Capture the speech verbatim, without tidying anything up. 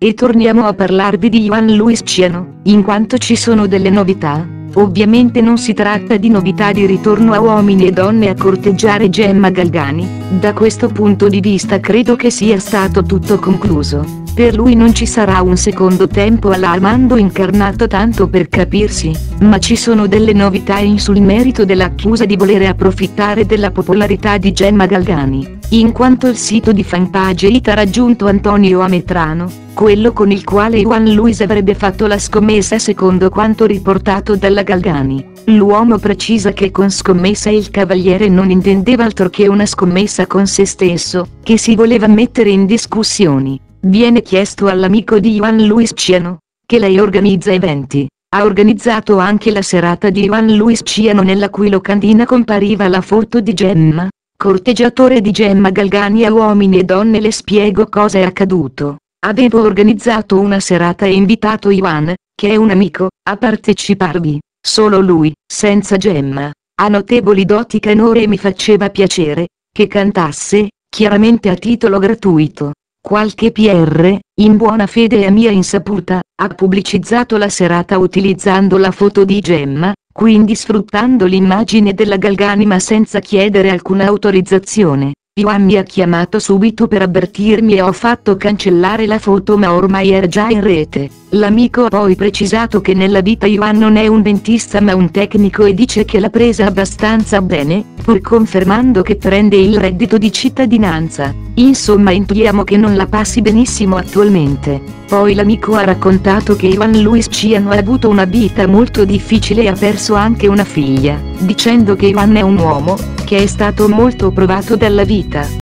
e torniamo a parlarvi di Juan Luis Ciano, in quanto ci sono delle novità. Ovviamente non si tratta di novità di ritorno a uomini e donne a corteggiare Gemma Galgani. Da questo punto di vista credo che sia stato tutto concluso. Per lui non ci sarà un secondo tempo alla Armando incarnato, tanto per capirsi, ma ci sono delle novità in sul merito dell'accusa di volere approfittare della popolarità di Gemma Galgani, in quanto il sito di fanpage It ha raggiunto Antonio Ametrano, quello con il quale Juan Luis avrebbe fatto la scommessa secondo quanto riportato dalla Galgani. L'uomo precisa che con scommessa il cavaliere non intendeva altro che una scommessa con se stesso, che si voleva mettere in discussioni. Viene chiesto all'amico di Juan Luis Ciano, che lei organizza eventi. Ha organizzato anche la serata di Juan Luis Ciano nella cui locandina compariva la foto di Gemma, corteggiatore di Gemma Galgani a uomini e donne. Le spiego cosa è accaduto. Avevo organizzato una serata e invitato Juan, che è un amico, a parteciparvi. Solo lui, senza Gemma. Ha notevoli doti canore e mi faceva piacere che cantasse, chiaramente a titolo gratuito. Qualche P R, in buona fede e a mia insaputa, ha pubblicizzato la serata utilizzando la foto di Gemma, quindi sfruttando l'immagine della Galgani ma senza chiedere alcuna autorizzazione. Juan mi ha chiamato subito per avvertirmi e ho fatto cancellare la foto, ma ormai era già in rete. L'amico ha poi precisato che nella vita Juan non è un dentista ma un tecnico e dice che l'ha presa abbastanza bene, pur confermando che prende il reddito di cittadinanza. Insomma, intuiamo che non la passi benissimo attualmente. Poi l'amico ha raccontato che Juan Luis Ciano ha avuto una vita molto difficile e ha perso anche una figlia, dicendo che Juan è un uomo che è stato molto provato dalla vita.